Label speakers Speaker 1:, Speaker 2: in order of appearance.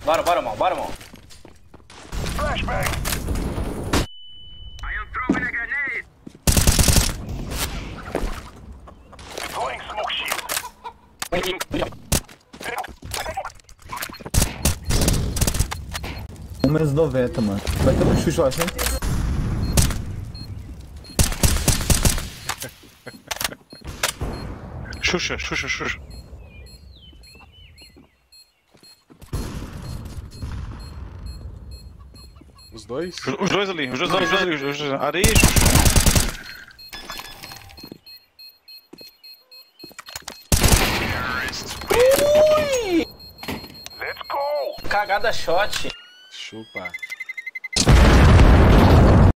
Speaker 1: Bora, mão, bora, mão.
Speaker 2: Flashbang.
Speaker 3: I am throwing a grenade.
Speaker 2: Deploying smoke shield.
Speaker 4: Menos 90, mano. Vai ter um chute, eu acho, hein?
Speaker 5: Xuxa.
Speaker 6: Os dois?
Speaker 5: Os dois ali. Areia e Xuxa.
Speaker 2: Let's go.
Speaker 1: Cagada shot.
Speaker 6: Chupa.